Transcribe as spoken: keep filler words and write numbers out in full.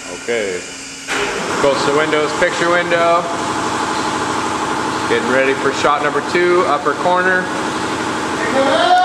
Okay. Coastal windows, picture window. Getting ready for shot number two, upper corner.